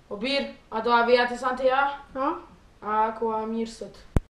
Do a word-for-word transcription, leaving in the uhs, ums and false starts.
O birë, a do a vija të santë ja? Ha? A, ku a mirë sot.